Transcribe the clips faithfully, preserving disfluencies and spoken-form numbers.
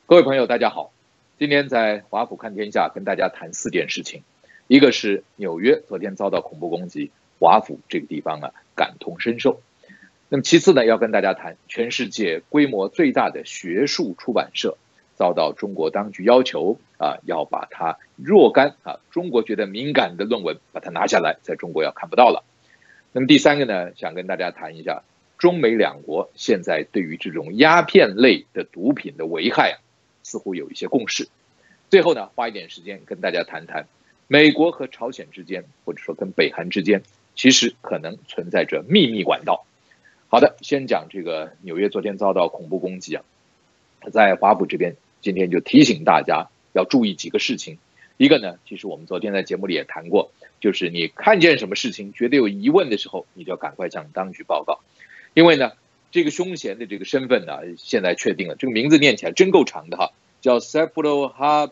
各位朋友，大家好。今天在华府看天下跟大家谈四件事情，一个是纽约昨天遭到恐怖攻击，华府这个地方啊感同身受。那么其次呢，要跟大家谈全世界规模最大的学术出版社遭到中国当局要求啊，要把它若干啊中国觉得敏感的论文把它拿下来，在中国要看不到了。那么第三个呢，想跟大家谈一下中美两国现在对于这种鸦片类的毒品的危害啊，似乎有一些共识。最后呢，花一点时间跟大家谈谈美国和朝鲜之间，或者说跟北韩之间，其实可能存在着秘密管道。好的，先讲这个纽约昨天遭到恐怖攻击啊，在华府这边今天就提醒大家要注意几个事情。一个呢，其实我们昨天在节目里也谈过，就是你看见什么事情觉得有疑问的时候，你就要赶快向当局报告，因为呢，这个凶嫌的这个身份呢，现在确定了，这个名字念起来真够长的哈，叫 Saifullah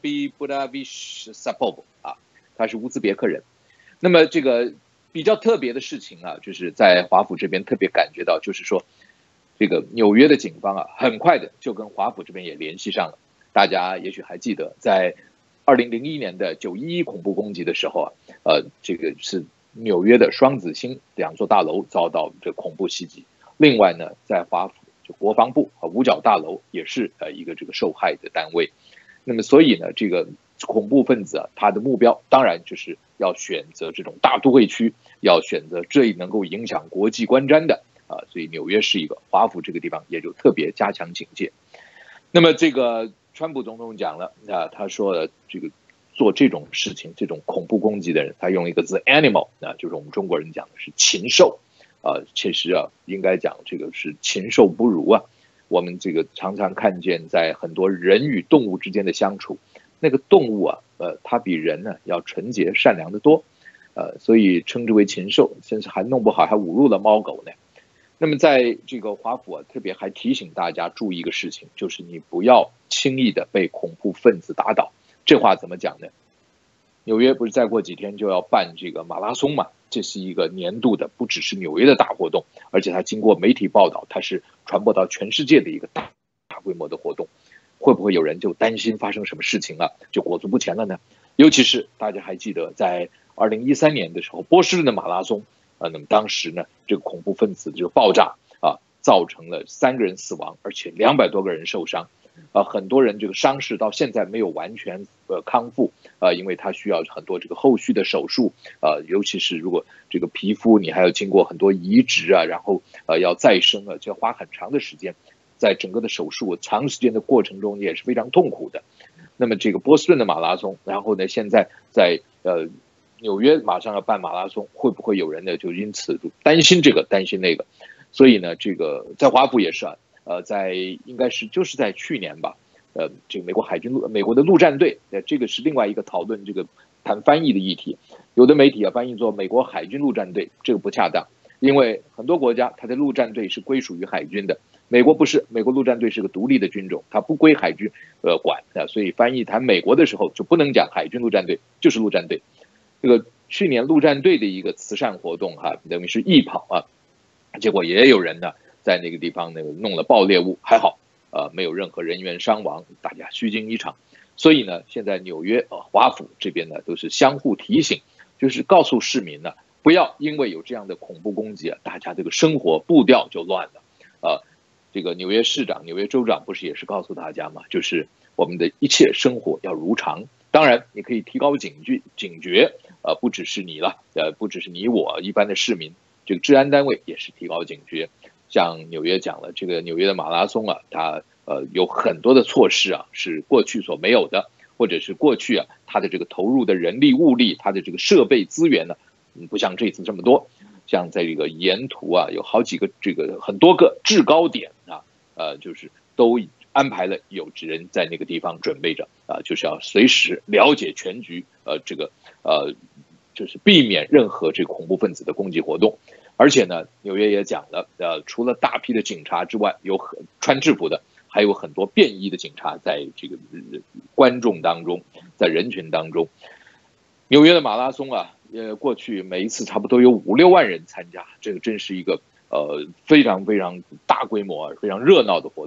Habibullah Sapov 啊，他是乌兹别克人。那么这个比较特别的事情啊，就是在华府这边特别感觉到，就是说，这个纽约的警方啊，很快的就跟华府这边也联系上了。大家也许还记得，在二零零一年的九一一恐怖攻击的时候啊，呃，这个是纽约的双子星两座大楼遭到这恐怖袭击。另外呢，在华府就国防部和五角大楼也是呃一个这个受害的单位。那么所以呢，这个恐怖分子啊，他的目标当然就是要选择这种大都会区，要选择最能够影响国际观瞻的啊，所以纽约是一个，华府这个地方也就特别加强警戒。那么这个川普总统讲了啊，他说这个做这种事情，这种恐怖攻击的人，他用一个字 animal 啊，就是我们中国人讲的是禽兽啊，其实啊，应该讲这个是禽兽不如啊。我们这个常常看见在很多人与动物之间的相处，那个动物啊，呃，它比人呢要纯洁善良得多，呃，所以称之为禽兽，甚至还弄不好还侮辱了猫狗呢。那么在这个华府啊，特别还提醒大家注意一个事情，就是你不要轻易的被恐怖分子打倒。这话怎么讲呢？纽约不是再过几天就要办这个马拉松嘛？这是一个年度的，不只是纽约的大活动，而且它经过媒体报道，它是传播到全世界的一个大大规模的活动。会不会有人就担心发生什么事情了，就裹足不前了呢？尤其是大家还记得，在二零一三年的时候，波士顿的马拉松。啊，那么当时呢，这个恐怖分子这个爆炸啊，造成了三个人死亡，而且两百多个人受伤，啊，很多人这个伤势到现在没有完全呃康复，啊，因为他需要很多这个后续的手术，啊，尤其是如果这个皮肤你还要经过很多移植啊，然后呃要再生啊，就要花很长的时间，在整个的手术长时间的过程中也是非常痛苦的。那么这个波士顿的马拉松，然后呢，现在在呃。纽约马上要办马拉松，会不会有人呢就因此担心这个担心那个？所以呢，这个在华府也是啊，呃，在应该是就是在去年吧，呃，这个美国海军陆美国的陆战队，呃，这个是另外一个讨论这个谈翻译的议题。有的媒体啊翻译作美国海军陆战队，这个不恰当，因为很多国家它的陆战队是归属于海军的，美国不是，美国陆战队是个独立的军种，它不归海军呃管的，所以翻译谈美国的时候就不能讲海军陆战队，就是陆战队。这个去年陆战队的一个慈善活动哈、啊，等于是义跑啊，结果也有人呢在那个地方那个弄了爆裂物，还好，呃，没有任何人员伤亡，大家虚惊一场。所以呢，现在纽约呃华府这边呢都是相互提醒，就是告诉市民呢，不要因为有这样的恐怖攻击啊，大家这个生活步调就乱了。呃，这个纽约市长、纽约州长不是也是告诉大家嘛，就是我们的一切生活要如常。当然，你可以提高警觉，警觉，呃，不只是你了，呃，不只是你我，一般的市民，这个治安单位也是提高警觉。像纽约讲了，这个纽约的马拉松啊，它呃有很多的措施啊是过去所没有的，或者是过去啊它的这个投入的人力物力，它的这个设备资源呢，嗯，不像这次这么多。像在这个沿途啊，有好几个这个很多个制高点啊，呃，就是都安排了有人在那个地方准备着啊，就是要随时了解全局，呃，这个呃，就是避免任何这个恐怖分子的攻击活动。而且呢，纽约也讲了，呃，除了大批的警察之外，有很穿制服的，还有很多便衣的警察在这个观众当中，在人群当中。纽约的马拉松啊，呃，过去每一次差不多有五六万人参加，这个真是一个呃非常非常大规模、非常热闹的活动。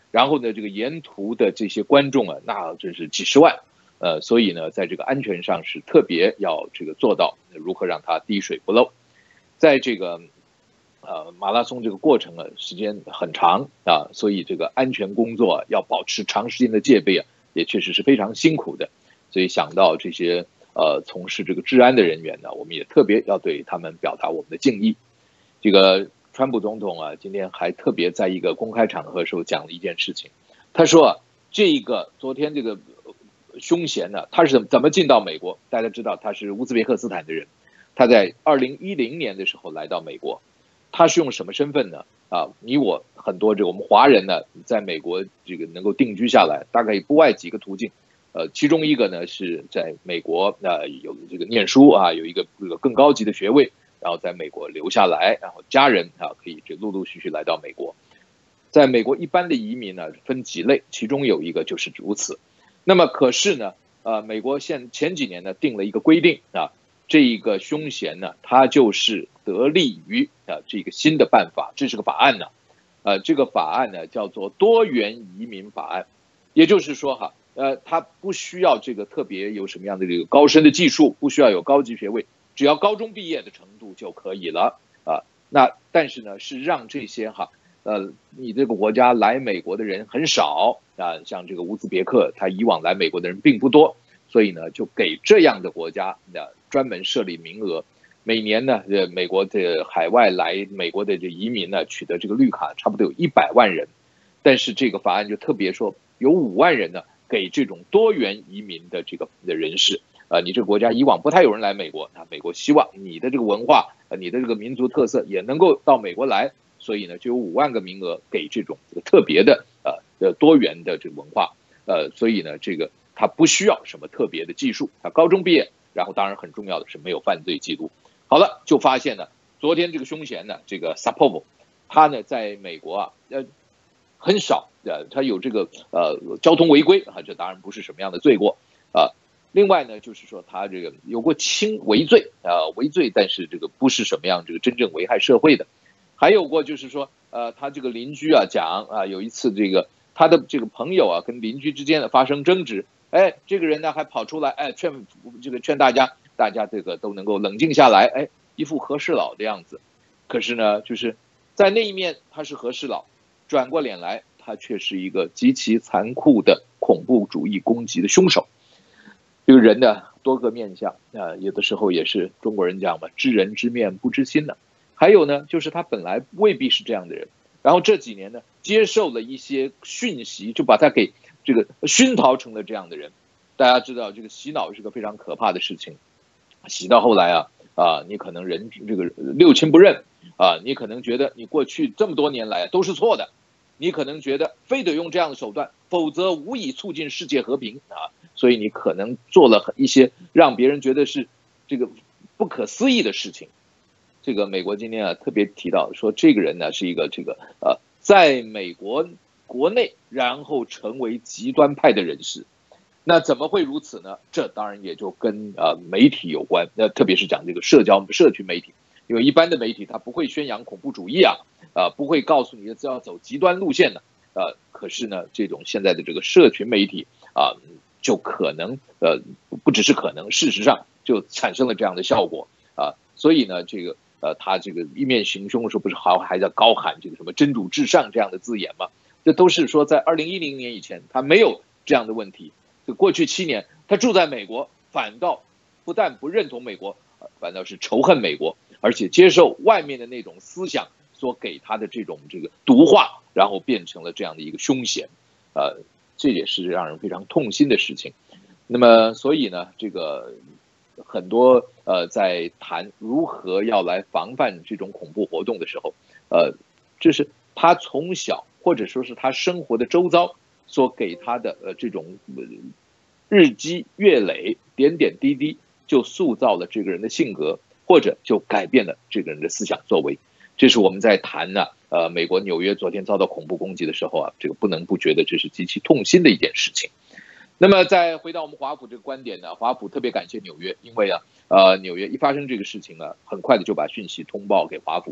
然后呢，这个沿途的这些观众啊，那真是几十万，呃，所以呢，在这个安全上是特别要这个做到如何让它滴水不漏。在这个呃马拉松这个过程啊，时间很长啊，所以这个安全工作啊要保持长时间的戒备啊，也确实是非常辛苦的。所以想到这些呃从事这个治安的人员呢，我们也特别要对他们表达我们的敬意。这个川普总统啊，今天还特别在一个公开场合时候讲了一件事情，他说啊，这个昨天这个凶嫌呢，他是怎么进到美国？大家知道他是乌兹别克斯坦的人，他在二零一零年的时候来到美国，他是用什么身份呢？啊，你我很多这个我们华人呢，在美国这个能够定居下来，大概不外几个途径。呃，其中一个呢是在美国呃有这个念书啊，有一个这个更高级的学位，然后在美国留下来，然后家人啊可以这陆陆续续来到美国。在美国一般的移民呢分几类，其中有一个就是如此。那么可是呢，呃，美国现前几年呢定了一个规定啊，这一个凶嫌呢，他就是得利于啊这个新的办法，这是个法案呢，呃，这个法案呢叫做多元移民法案，也就是说哈。呃，他不需要这个特别有什么样的这个高深的技术，不需要有高级学位，只要高中毕业的程度就可以了啊。那但是呢，是让这些哈，呃，你这个国家来美国的人很少啊，像这个乌兹别克，他以往来美国的人并不多，所以呢，就给这样的国家啊专门设立名额。每年呢，呃，美国的海外来美国的这移民呢，取得这个绿卡差不多有一百万人，但是这个法案就特别说，有五万人呢。给这种多元移民的这个的人士，呃，你这个国家以往不太有人来美国，啊，美国希望你的这个文化，呃，你的这个民族特色也能够到美国来，所以呢，就有五万个名额给这种这个特别的呃的多元的这个文化，呃，所以呢，这个他不需要什么特别的技术，他高中毕业，然后当然很重要的是没有犯罪记录。好了，就发现呢，昨天这个凶嫌呢，这个 Sapov， 他呢在美国啊，呃。很少，呃，他有这个呃交通违规啊，这当然不是什么样的罪过啊。另外呢，就是说他这个有过轻违罪啊，违罪，但是这个不是什么样这个真正危害社会的。还有过就是说，呃，他这个邻居啊讲啊，有一次这个他的这个朋友啊跟邻居之间的发生争执，哎，这个人呢还跑出来，哎，劝这个劝大家，大家这个都能够冷静下来，哎，一副和事佬的样子。可是呢，就是在那一面他是和事佬。转过脸来，他却是一个极其残酷的恐怖主义攻击的凶手。这个人的多个面相啊，有的时候也是中国人讲嘛，知人知面不知心呢。还有呢，就是他本来未必是这样的人，然后这几年呢，接受了一些讯息，就把他给这个熏陶成了这样的人。大家知道，这个洗脑是个非常可怕的事情，洗到后来啊啊，你可能人这个六亲不认啊，你可能觉得你过去这么多年来都是错的。你可能觉得非得用这样的手段，否则无以促进世界和平啊！所以你可能做了一些让别人觉得是这个不可思议的事情。这个美国今天啊特别提到说，这个人呢是一个这个呃，在美国国内然后成为极端派的人士。那怎么会如此呢？这当然也就跟呃媒体有关，那特别是讲这个社交社群媒体，因为一般的媒体它不会宣扬恐怖主义啊。啊，不会告诉你要走极端路线的，呃，可是呢，这种现在的这个社群媒体啊，就可能呃，不只是可能，事实上就产生了这样的效果啊，所以呢，这个呃，他这个一面行凶的时候，不是还还在高喊这个什么真主至上这样的字眼吗？这都是说在二零一零年以前他没有这样的问题，就过去七年他住在美国，反倒不但不认同美国，反倒是仇恨美国，而且接受外面的那种思想。所给他的这种这个毒化，然后变成了这样的一个凶险，呃，这也是让人非常痛心的事情。那么，所以呢，这个很多呃在谈如何要来防范这种恐怖活动的时候，呃，这是他从小或者说是他生活的周遭所给他的呃这种日积月累、点点滴滴，就塑造了这个人的性格，或者就改变了这个人的思想作为。这是我们在谈呢，呃，美国纽约昨天遭到恐怖攻击的时候啊，这个不能不觉得这是极其痛心的一件事情。那么再回到我们华府这个观点呢，华府特别感谢纽约，因为啊，呃，纽约一发生这个事情啊，很快的就把讯息通报给华府，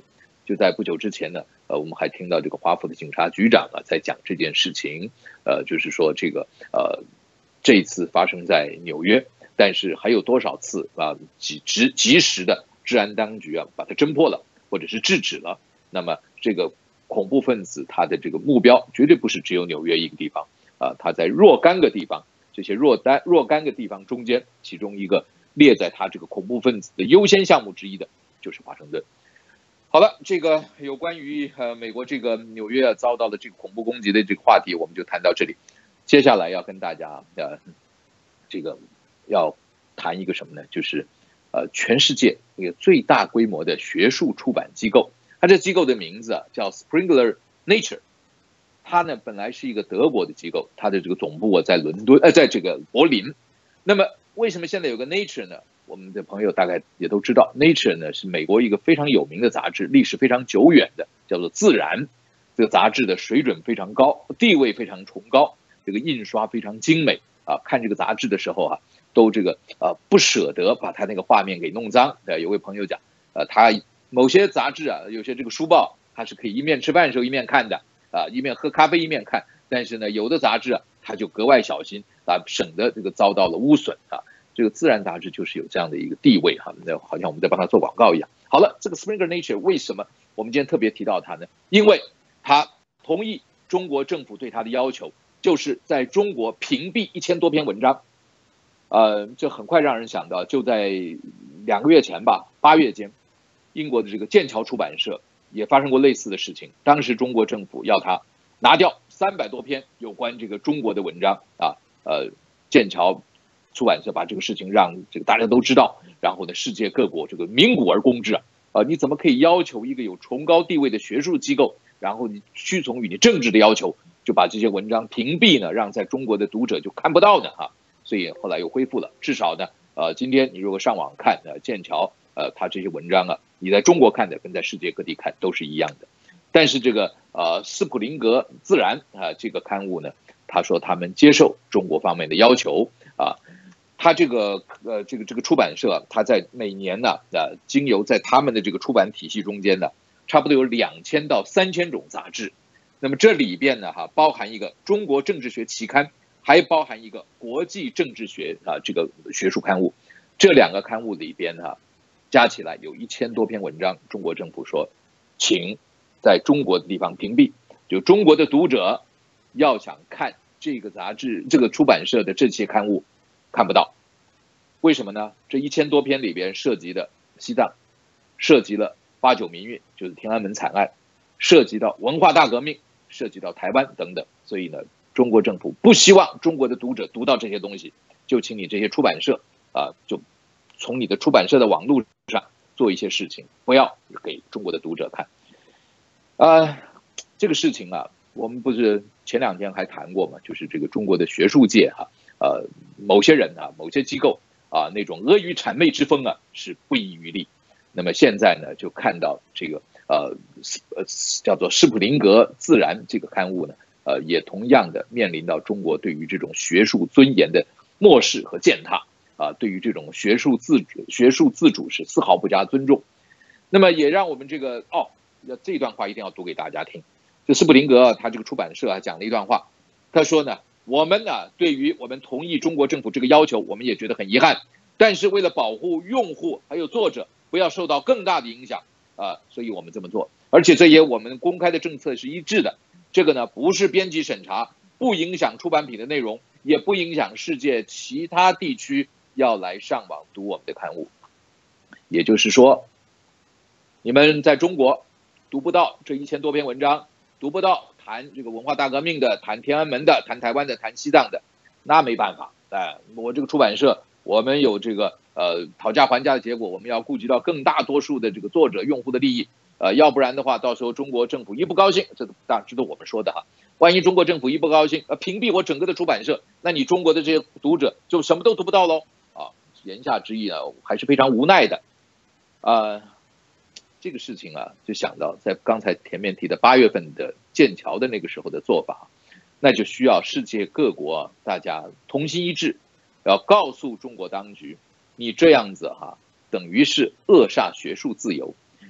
就在不久之前呢，呃，我们还听到这个华府的警察局长啊在讲这件事情，呃，就是说这个呃，这一次发生在纽约，但是还有多少次啊及及及时的治安当局啊把它侦破了，或者是制止了，那么这个恐怖分子他的这个目标绝对不是只有纽约一个地方啊，他在若干个地方，这些若干若干个地方中间，其中一个列在他这个恐怖分子的优先项目之一的就是华盛顿。好了，这个有关于呃美国这个纽约遭到的这个恐怖攻击的这个话题，我们就谈到这里。接下来要跟大家呃这个要谈一个什么呢？就是呃全世界一个最大规模的学术出版机构，它这机构的名字啊叫 Springer Nature。它呢本来是一个德国的机构，它的这个总部啊在伦敦，呃，在这个柏林。那么为什么现在有个 Nature 呢？我们的朋友大概也都知道 ，Nature 呢是美国一个非常有名的杂志，历史非常久远的，叫做《自然》。这个杂志的水准非常高，地位非常崇高，这个印刷非常精美啊。看这个杂志的时候啊，都这个呃不舍得把它那个画面给弄脏。呃，有位朋友讲，呃，他某些杂志啊，有些这个书报，他是可以一面吃饭的时候一面看的啊，一面喝咖啡一面看。但是呢，有的杂志啊，他就格外小心啊，省得这个遭到了污损啊。这个自然杂志就是有这样的一个地位哈，那好像我们在帮他做广告一样。好了，这个 Springer Nature 为什么我们今天特别提到它呢？因为他同意中国政府对他的要求，就是在中国屏蔽一千多篇文章。呃，这很快让人想到，就在两个月前吧，八月间，英国的这个剑桥出版社也发生过类似的事情。当时中国政府要他拿掉三百多篇有关这个中国的文章啊，呃，剑桥出版社把这个事情让这个大家都知道，然后呢，世界各国这个鸣鼓而攻之啊！啊，你怎么可以要求一个有崇高地位的学术机构，然后你屈从于你政治的要求，就把这些文章屏蔽呢，让在中国的读者就看不到呢？哈，所以后来又恢复了。至少呢，呃，今天你如果上网看呃剑桥呃他这些文章啊，你在中国看的跟在世界各地看都是一样的。但是这个呃斯普林格自然啊这个刊物呢，他说他们接受中国方面的要求啊。他这个呃这个这个出版社，他在每年呢，呃，经由在他们的这个出版体系中间呢，差不多有两千到三千种杂志。那么这里边呢，哈，包含一个中国政治学期刊，还包含一个国际政治学啊这个学术刊物。这两个刊物里边呢，加起来有一千多篇文章。中国政府说，请在中国的地方屏蔽，就中国的读者要想看这个杂志、这个出版社的这些刊物。看不到，为什么呢？这一千多篇里边涉及的西藏，涉及了八九民运，就是天安门惨案，涉及到文化大革命，涉及到台湾等等。所以呢，中国政府不希望中国的读者读到这些东西，就请你这些出版社啊，就从你的出版社的网络上做一些事情，不要给中国的读者看。啊，这个事情啊，我们不是前两天还谈过嘛？就是这个中国的学术界哈、啊。呃，某些人啊，某些机构啊，那种阿谀谄媚之风啊，是不遗余力。那么现在呢，就看到这个呃呃叫做施普林格自然这个刊物呢，呃，也同样的面临到中国对于这种学术尊严的漠视和践踏啊，对于这种学术自主、学术自主是丝毫不加尊重。那么也让我们这个哦，这段话一定要读给大家听。就施普林格他这个出版社啊讲了一段话，他说呢。我们呢，对于我们同意中国政府这个要求，我们也觉得很遗憾。但是为了保护用户还有作者不要受到更大的影响啊，所以我们这么做。而且这也我们公开的政策是一致的。这个呢，不是编辑审查，不影响出版品的内容，也不影响世界其他地区要来上网读我们的刊物。也就是说，你们在中国读不到这一千多篇文章，读不到。谈这个文化大革命的，谈天安门的，谈台湾的，谈西藏的，那没办法，哎，我这个出版社，我们有这个呃讨价还价的结果，我们要顾及到更大多数的这个作者用户的利益，呃，要不然的话，到时候中国政府一不高兴，这大值得我们说的哈，万一中国政府一不高兴，呃，屏蔽我整个的出版社，那你中国的这些读者就什么都读不到喽，啊，言下之意呢，还是非常无奈的，啊。这个事情啊，就想到在刚才前面提的八月份的剑桥的那个时候的做法，那就需要世界各国大家同心一致，要告诉中国当局，你这样子哈、啊，等于是扼杀学术自由，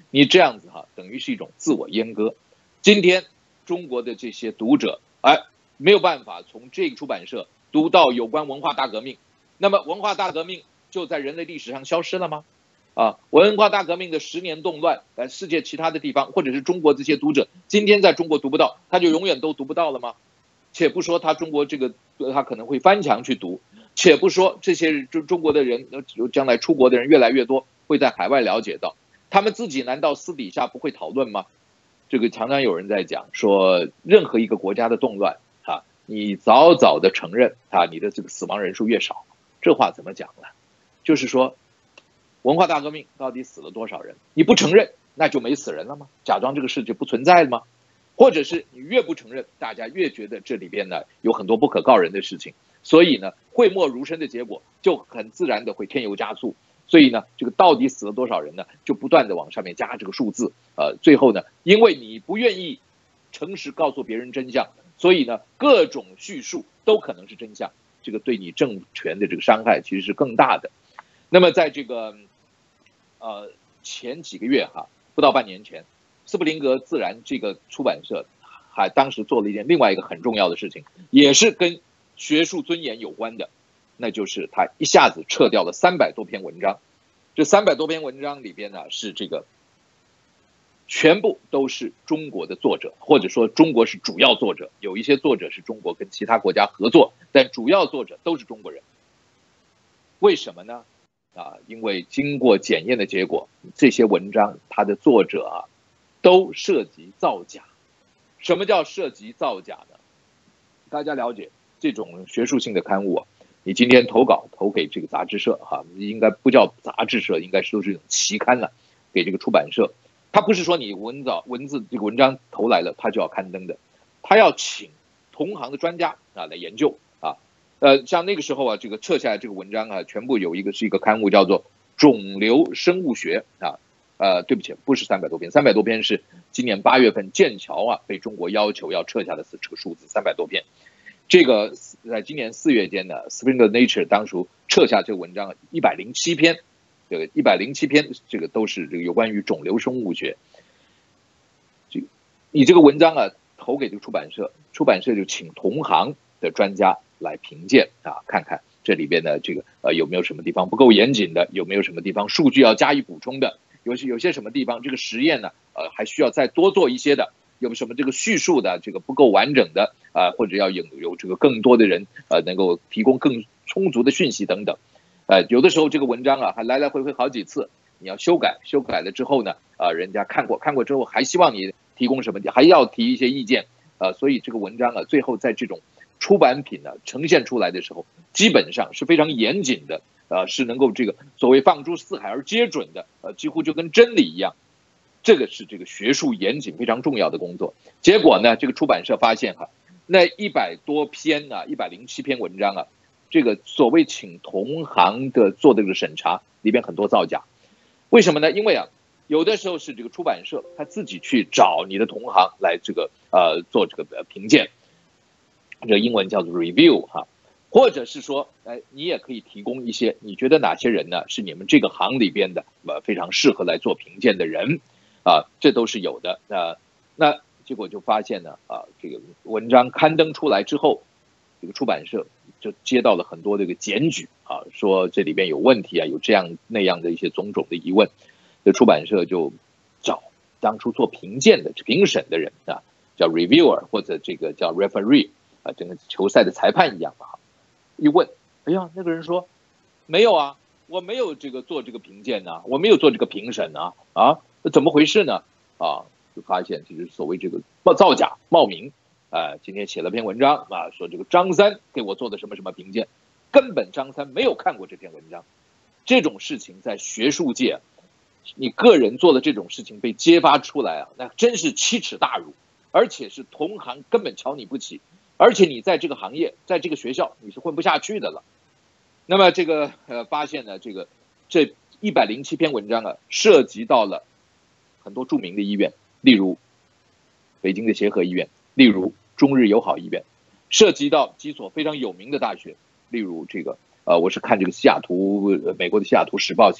你这样子哈，等于是一种自我阉割。今天中国的这些读者，哎，没有办法从这个出版社读到有关文化大革命，那么文化大革命就在人类历史上消失了吗？啊，文化大革命的十年动乱，在世界其他的地方，或者是中国这些读者，今天在中国读不到，他就永远都读不到了吗？且不说他中国这个，他可能会翻墙去读，且不说这些中中国的人，将来出国的人越来越多，会在海外了解到，他们自己难道私底下不会讨论吗？这个常常有人在讲说，任何一个国家的动乱啊，你早早的承认啊，你的这个死亡人数越少，这话怎么讲呢？就是说。文化大革命到底死了多少人？你不承认，那就没死人了吗？假装这个事就不存在了吗？或者是你越不承认，大家越觉得这里边呢有很多不可告人的事情，所以呢讳莫如深的结果就很自然的会添油加醋。所以呢，这个到底死了多少人呢？就不断的往上面加这个数字。呃，最后呢，因为你不愿意诚实告诉别人真相，所以呢各种叙述都可能是真相。这个对你政权的这个伤害其实是更大的。那么在这个呃前几个月哈，不到半年前，斯普林格自然这个出版社还当时做了一件另外一个很重要的事情，也是跟学术尊严有关的，那就是他一下子撤掉了三百多篇文章。这三百多篇文章里边呢，是这个全部都是中国的作者，或者说中国是主要作者，有一些作者是中国跟其他国家合作，但主要作者都是中国人。为什么呢？啊，因为经过检验的结果，这些文章它的作者啊，都涉及造假。什么叫涉及造假呢？大家了解这种学术性的刊物啊，你今天投稿投给这个杂志社哈、啊，应该不叫杂志社，应该是都是一种期刊了，给这个出版社。他不是说你文稿文字这个文章投来了，他就要刊登的，他要请同行的专家啊来研究啊。呃，像那个时候啊，这个撤下来这个文章啊，全部有一个是一个刊物叫做《肿瘤生物学》啊，呃，对不起，不是三百多篇，三百多篇是今年八月份剑桥啊被中国要求要撤下的这个数字，三百多篇。这个在今年四月间呢 ，Springer Nature 当初撤下这个文章一百零七篇，这个一百零七篇，这个都是这个有关于肿瘤生物学。这你这个文章啊投给这个出版社，出版社就请同行的专家来评鉴啊，看看这里边的这个呃有没有什么地方不够严谨的，有没有什么地方数据要加以补充的，有些有些什么地方这个实验呢呃还需要再多做一些的，有什么这个叙述的这个不够完整的啊、呃，或者要有有这个更多的人呃能够提供更充足的讯息等等，呃有的时候这个文章啊还来来回回好几次，你要修改，修改了之后呢啊、呃、人家看过看过之后还希望你提供什么，还要提一些意见啊、呃，所以这个文章啊最后在这种出版品呢呈现出来的时候，基本上是非常严谨的，呃，是能够这个所谓放诸四海而皆准的，呃，几乎就跟真理一样。这个是这个学术严谨非常重要的工作。结果呢，这个出版社发现哈，那一百多篇啊，一百零七篇文章啊，这个所谓请同行的做这个审查里边很多造假。为什么呢？因为啊，有的时候是这个出版社他自己去找你的同行来这个呃做这个评鉴。这个英文叫做 review 哈，或者是说，哎，你也可以提供一些你觉得哪些人呢是你们这个行里边的呃非常适合来做评鉴的人啊，这都是有的。那那结果就发现呢啊，这个文章刊登出来之后，这个出版社就接到了很多这个检举啊，说这里边有问题啊，有这样那样的一些种种的疑问，这出版社就找当初做评鉴的评审的人啊，叫 reviewer 或者这个叫 referee。啊，整个球赛的裁判一样吧。一问，哎呀，那个人说没有啊，我没有这个做这个评鉴呢、啊，我没有做这个评审啊，啊，那怎么回事呢？啊，就发现其实所谓这个造假冒名，啊、呃，今天写了篇文章啊，说这个张三给我做的什么什么评鉴，根本张三没有看过这篇文章。这种事情在学术界，你个人做的这种事情被揭发出来啊，那真是奇耻大辱，而且是同行根本瞧你不起。而且你在这个行业，在这个学校，你是混不下去的了。那么这个呃，发现呢，这个这一百零七篇文章啊，涉及到了很多著名的医院，例如北京的协和医院，例如中日友好医院，涉及到几所非常有名的大学，例如这个呃，我是看这个西雅图美国的西雅图时报写的，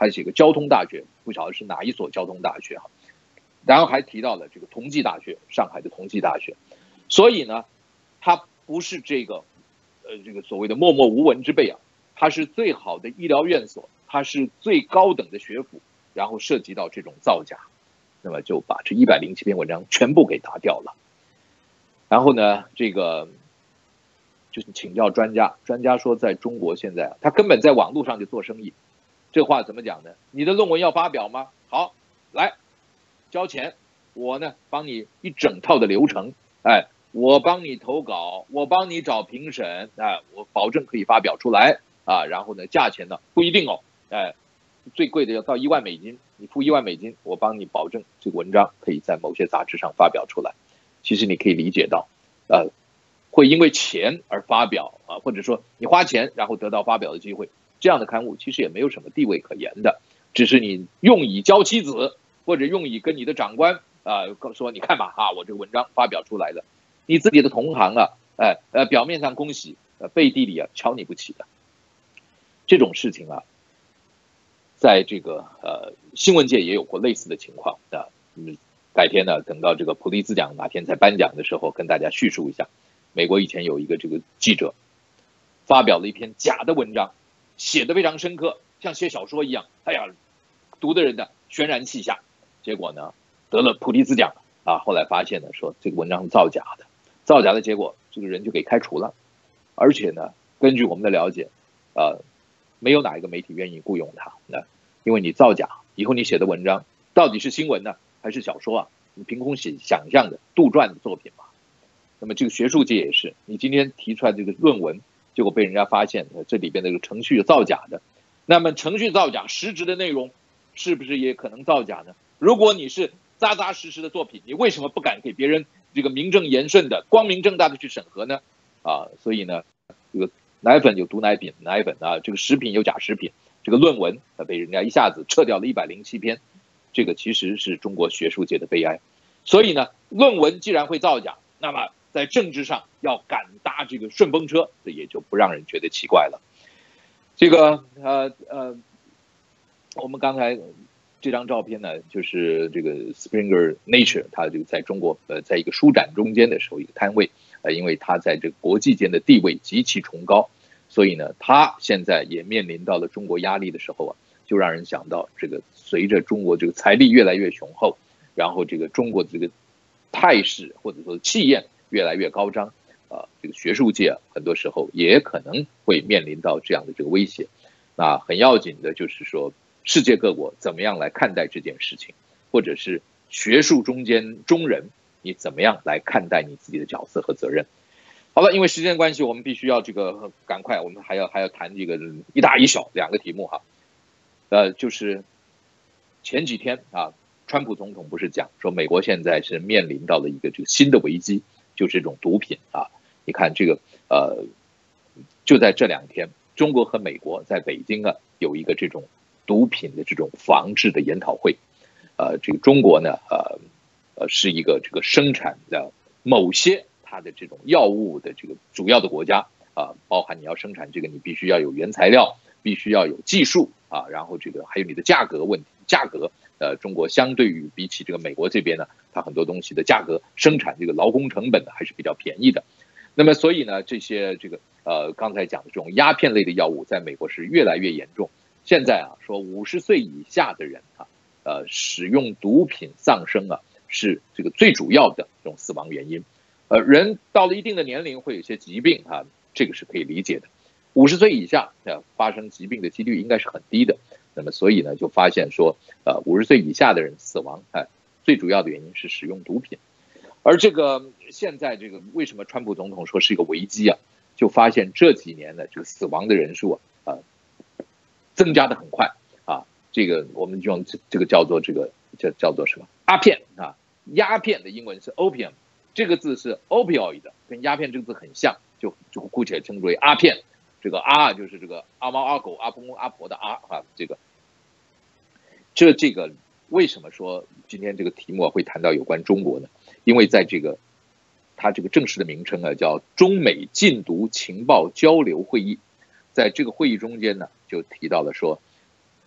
还写个交通大学，不晓得是哪一所交通大学哈。然后还提到了这个同济大学，上海的同济大学。所以呢，它不是这个呃这个所谓的默默无闻之辈啊，它是最好的医疗院所，它是最高等的学府，然后涉及到这种造假，那么就把这一百零七篇文章全部给打掉了。然后呢，这个就是请教专家，专家说在中国现在啊，他根本在网络上就做生意。这话怎么讲呢？你的论文要发表吗？好，来交钱，我呢帮你一整套的流程，哎，我帮你投稿，我帮你找评审，哎，我保证可以发表出来啊。然后呢，价钱呢不一定哦，哎，最贵的要到一万美金，你付一万美金，我帮你保证这个文章可以在某些杂志上发表出来。其实你可以理解到，呃，会因为钱而发表啊，或者说你花钱然后得到发表的机会，这样的刊物其实也没有什么地位可言的，只是你用以教妻子，或者用以跟你的长官啊、呃、说，你看吧啊，我这个文章发表出来了，你自己的同行啊，哎呃表面上恭喜，呃背地里啊瞧你不起的。这种事情啊，在这个呃新闻界也有过类似的情况啊。嗯，改天呢，等到这个普利兹奖哪天在颁奖的时候，跟大家叙述一下。美国以前有一个这个记者，发表了一篇假的文章，写得非常深刻，像写小说一样。哎呀，读的人呢轩然泣下。结果呢，得了普利兹奖啊。后来发现呢，说这个文章是造假的，造假的结果，这个人就给开除了。而且呢，根据我们的了解，呃，没有哪一个媒体愿意雇佣他，那因为你造假，以后你写的文章到底是新闻呢，还是小说啊？你凭空写想象的杜撰的作品嘛。那么这个学术界也是，你今天提出来这个论文，结果被人家发现这里边的这个程序造假的，那么程序造假，实质的内容是不是也可能造假呢？如果你是扎扎实实的作品，你为什么不敢给别人这个名正言顺的、光明正大的去审核呢？啊，所以呢，这个奶粉有毒奶品，奶粉啊，这个食品有假食品，这个论文它被人家一下子撤掉了一百零七篇，这个其实是中国学术界的悲哀。所以呢，论文既然会造假，那么在政治上要敢搭这个顺风车，这也就不让人觉得奇怪了。这个呃呃，我们刚才这张照片呢，就是这个 Springer Nature， 它这个在中国呃，在一个书展中间的时候一个摊位，呃，因为它在这个国际间的地位极其崇高，所以呢，它现在也面临到了中国压力的时候啊，就让人想到这个随着中国这个财力越来越雄厚，然后这个中国的这个态势或者说气焰越来越高涨，啊，这个学术界啊，很多时候也可能会面临到这样的这个威胁。那很要紧的就是说，世界各国怎么样来看待这件事情，或者是学术中间中人，你怎么样来看待你自己的角色和责任？好了，因为时间关系，我们必须要这个赶快，我们还要还要谈这个一大一小两个题目哈。呃，就是前几天啊，川普总统不是讲说美国现在是面临到了一个这个新的危机，就是这种毒品啊。你看这个呃，就在这两天，中国和美国在北京啊有一个这种毒品的这种防治的研讨会。呃，这个中国呢，呃呃是一个这个生产的某些它的这种药物的这个主要的国家啊，包含你要生产这个，你必须要有原材料，必须要有技术啊，然后这个还有你的价格问题，价格。呃，中国相对于比起这个美国这边呢，它很多东西的价格、生产这个劳工成本呢还是比较便宜的。那么所以呢，这些这个呃刚才讲的这种鸦片类的药物，在美国是越来越严重。现在啊，说五十岁以下的人啊，呃，使用毒品丧生啊，是这个最主要的这种死亡原因。呃，人到了一定的年龄会有一些疾病啊，这个是可以理解的。五十岁以下，呃，发生疾病的几率应该是很低的。那么所以呢，就发现说，呃，五十岁以下的人死亡，哎，最主要的原因是使用毒品。而这个现在这个为什么川普总统说是一个危机啊？就发现这几年的这个死亡的人数啊，呃，增加的很快啊。这个我们用这个叫做这个叫叫做什么？阿片啊，鸦片的英文是 opium， 这个字是 opioid， 跟鸦片这个字很像，就就姑且称之为阿片。这个阿就是这个阿猫阿狗阿公阿婆的阿啊，这个这这个为什么说今天这个题目会谈到有关中国呢？因为在这个它这个正式的名称啊叫中美禁毒情报交流会议，在这个会议中间呢就提到了说，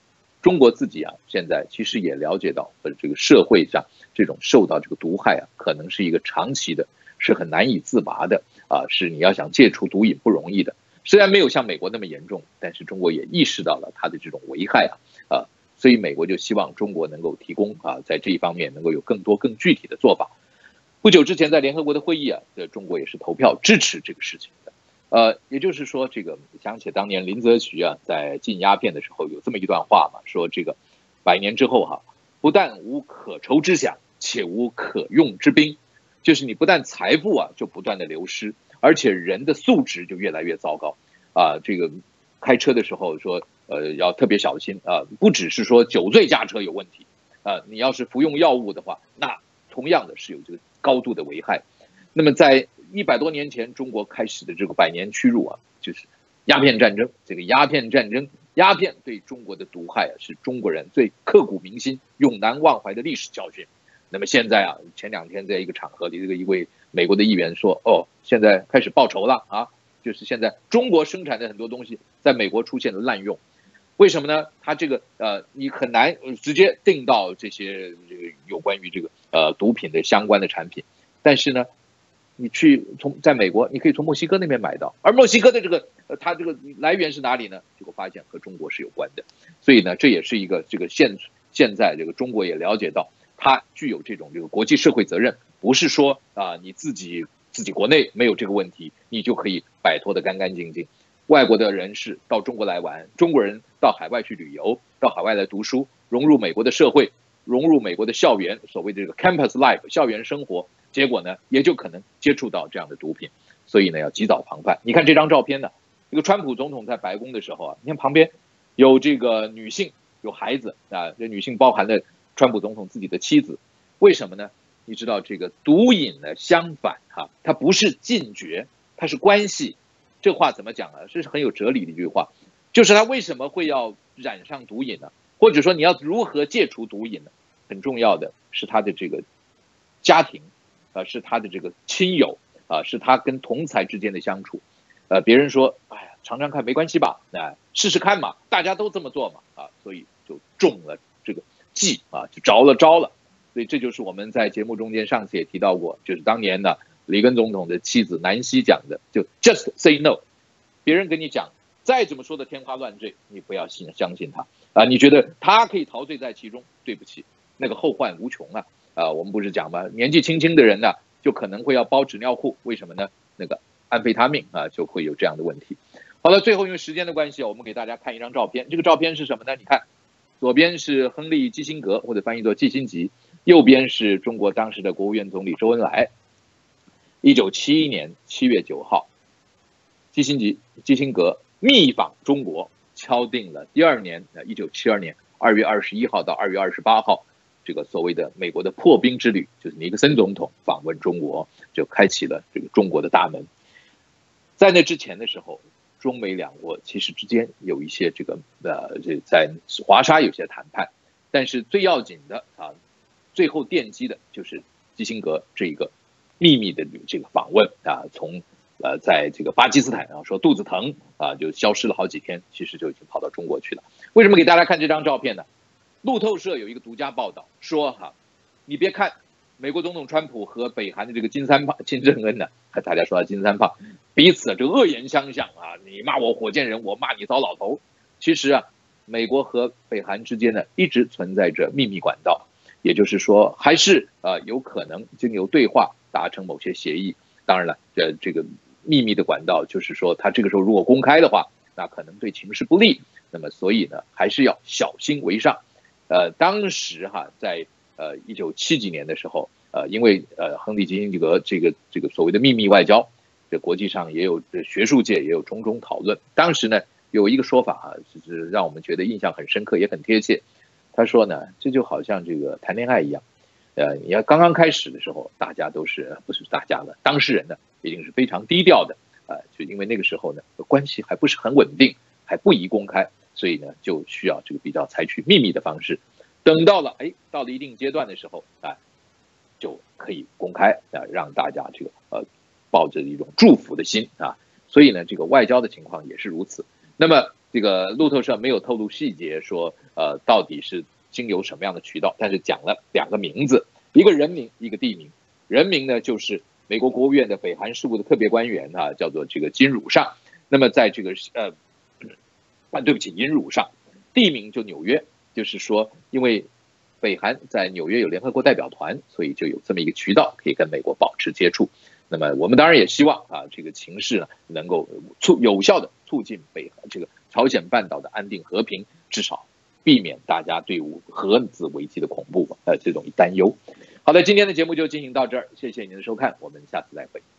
中国自己啊，现在其实也了解到，呃，这个社会上这种受到这个毒害啊，可能是一个长期的，是很难以自拔的啊，是你要想戒除毒瘾不容易的。虽然没有像美国那么严重，但是中国也意识到了它的这种危害啊，啊，所以美国就希望中国能够提供啊，在这一方面能够有更多更具体的做法。不久之前在联合国的会议啊，这中国也是投票支持这个事情的。呃，也就是说，这个想起当年林则徐啊，在禁鸦片的时候有这么一段话嘛，说这个百年之后哈、啊，不但无可愁之饷，且无可用之兵，就是你不但财富啊就不断的流失，而且人的素质就越来越糟糕啊。这个开车的时候说，呃，要特别小心啊，不只是说酒醉驾车有问题啊，你要是服用药物的话，那同样的是有这个高度的危害。那么在一百多年前，中国开始的这个百年屈辱啊，就是鸦片战争。这个鸦片战争，鸦片对中国的毒害啊，是中国人最刻骨铭心、永难忘怀的历史教训。那么现在啊，前两天在一个场合里，这个一位美国的议员说，哦，现在开始报仇了啊，就是现在中国生产的很多东西在美国出现了滥用。为什么呢？它这个呃，你很难直接订到这些这个有关于这个呃毒品的相关的产品，但是呢，你去从在美国，你可以从墨西哥那边买到，而墨西哥的这个呃，它这个来源是哪里呢？结果发现和中国是有关的，所以呢，这也是一个这个现现在这个中国也了解到，它具有这种这个国际社会责任，不是说啊你自己自己国内没有这个问题，你就可以摆脱得干干净净。外国的人士到中国来玩，中国人到海外去旅游，到海外来读书，融入美国的社会，融入美国的校园，所谓的这个 campus life 校园生活。结果呢，也就可能接触到这样的毒品，所以呢，要及早防范。你看这张照片呢，这个川普总统在白宫的时候啊，你看旁边有这个女性，有孩子啊，这女性包含了川普总统自己的妻子，为什么呢？你知道这个毒瘾呢，相反哈、啊，它不是禁绝，它是关系。这话怎么讲啊？这是很有哲理的一句话，就是他为什么会要染上毒瘾呢？或者说你要如何戒除毒瘾呢？很重要的是他的这个家庭。呃，是他的这个亲友啊、呃，是他跟同才之间的相处。呃，别人说，哎呀，尝尝看没关系吧，哎、呃，试试看嘛，大家都这么做嘛，啊，所以就中了这个计啊，就着了招了。所以这就是我们在节目中间上次也提到过，就是当年呢，里根总统的妻子南希讲的，就 just say no， 别人跟你讲再怎么说的天花乱坠，你不要信相信他啊，你觉得他可以陶醉在其中，对不起，那个后患无穷啊。啊、呃，我们不是讲吗？年纪轻轻的人呢，就可能会要包纸尿裤，为什么呢？那个安非他命啊，就会有这样的问题。好了，最后因为时间的关系，我们给大家看一张照片。这个照片是什么呢？你看，左边是亨利·基辛格，或者翻译作季辛吉，右边是中国当时的国务院总理周恩来。一九七一年七月九号，基辛吉、基辛格密访中国，敲定了第二年，呃，一九七二年二月二十一号到二月二十八号。这个所谓的美国的破冰之旅，就是尼克森总统访问中国，就开启了这个中国的大门。在那之前的时候，中美两国其实之间有一些这个呃，这在华沙有些谈判，但是最要紧的啊，最后奠基的就是基辛格这一个秘密的这个访问啊，从呃在这个巴基斯坦啊说肚子疼啊就消失了好几天，其实就已经跑到中国去了。为什么给大家看这张照片呢？路透社有一个独家报道说哈，你别看美国总统川普和北韩的这个金三胖金正恩呢，大家说他金三胖，彼此这恶言相向啊，你骂我火箭人，我骂你糟老头。其实啊，美国和北韩之间呢一直存在着秘密管道，也就是说还是呃有可能经由对话达成某些协议。当然了，呃这个秘密的管道就是说，他这个时候如果公开的话，那可能对情势不利。那么所以呢，还是要小心为上。呃，当时哈，在呃一九七几年的时候，呃，因为呃亨利·基辛格这个这个所谓的秘密外交，这国际上也有学术界也有种种讨论。当时呢，有一个说法啊，就是让我们觉得印象很深刻，也很贴切。他说呢，这就好像这个谈恋爱一样，呃，你要刚刚开始的时候，大家都是不是大家了，当事人呢一定是非常低调的，啊、呃，就因为那个时候呢关系还不是很稳定，还不宜公开。所以呢，就需要这个比较采取秘密的方式。等到了哎，到了一定阶段的时候啊，就可以公开啊，让大家这个呃抱着一种祝福的心啊。所以呢，这个外交的情况也是如此。那么这个路透社没有透露细节说，呃，到底是经由什么样的渠道，但是讲了两个名字，一个人名，一个地名。人名呢，就是美国国务院的北韩事务的特别官员啊，叫做这个金汝上。那么在这个呃，啊，对不起，尹汝上。地名就纽约，就是说，因为北韩在纽约有联合国代表团，所以就有这么一个渠道可以跟美国保持接触。那么我们当然也希望啊，这个情势呢能够促有效的促进北这个朝鲜半岛的安定和平，至少避免大家对核子危机的恐怖呃这种担忧。好的，今天的节目就进行到这儿，谢谢您的收看，我们下次再会。